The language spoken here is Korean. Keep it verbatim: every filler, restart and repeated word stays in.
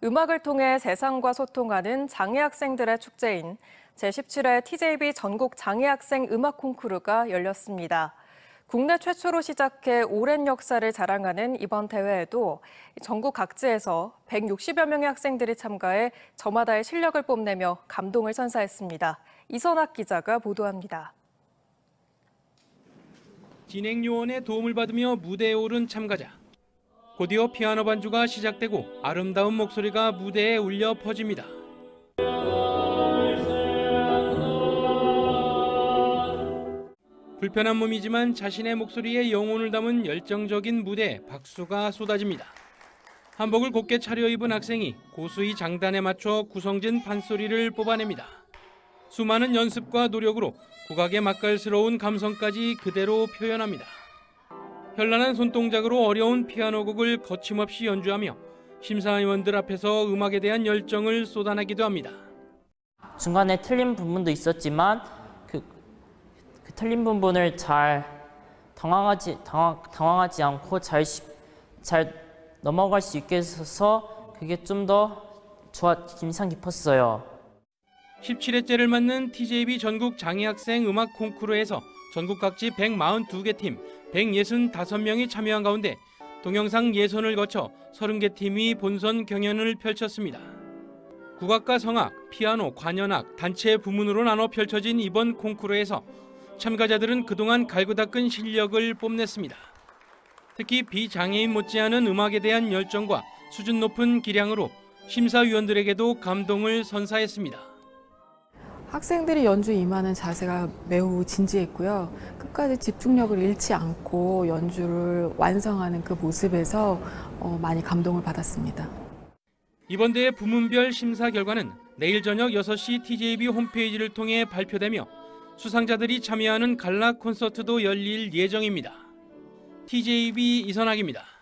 음악을 통해 세상과 소통하는 장애 학생들의 축제인 제십칠 회 티제이비 전국 장애 학생 음악 콩쿠르가 열렸습니다. 국내 최초로 시작해 오랜 역사를 자랑하는 이번 대회에도 전국 각지에서 백육십여 명의 학생들이 참가해 저마다의 실력을 뽐내며 감동을 선사했습니다. 이선학 기자가 보도합니다. 진행 요원의 도움을 받으며 무대에 오른 참가자. 곧이어 피아노 반주가 시작되고 아름다운 목소리가 무대에 울려 퍼집니다. 불편한 몸이지만 자신의 목소리에 영혼을 담은 열정적인 무대에 박수가 쏟아집니다. 한복을 곱게 차려입은 학생이 고수의 장단에 맞춰 구성진 판소리를 뽑아냅니다. 수많은 연습과 노력으로 국악의 맛깔스러운 감성까지 그대로 표현합니다. 현란한 손동작으로 어려운 피아노 곡을 거침없이 연주하며 심사위원들 앞에서 음악에 대한 열정을 쏟아내기도 합니다. 중간에 틀린 부분도 있었지만 그, 그 틀린 부분을 잘 당황하지, 당황, 당황하지 않고 잘, 잘 넘어갈 수 있게 해서 그게 좀 더 좋아, 인상 깊었어요. 십칠 회째를 맞는 티제이비 전국 장애학생 음악 콩쿠르에서 전국 각지 백사십이 개 팀, 백육십오 명이 참여한 가운데 동영상 예선을 거쳐 서른 개 팀이 본선 경연을 펼쳤습니다. 국악과 성악, 피아노, 관현악, 단체 부문으로 나눠 펼쳐진 이번 콩쿠르에서 참가자들은 그동안 갈고 닦은 실력을 뽐냈습니다. 특히 비장애인 못지않은 음악에 대한 열정과 수준 높은 기량으로 심사위원들에게도 감동을 선사했습니다. 학생들이 연주 임하는 자세가 매우 진지했고요. 끝까지 집중력을 잃지 않고 연주를 완성하는 그 모습에서 많이 감동을 받았습니다. 이번 대회 부문별 심사 결과는 내일 저녁 여섯 시 티제이비 홈페이지를 통해 발표되며 수상자들이 참여하는 갈라 콘서트도 열릴 예정입니다. 티제이비 이선학입니다.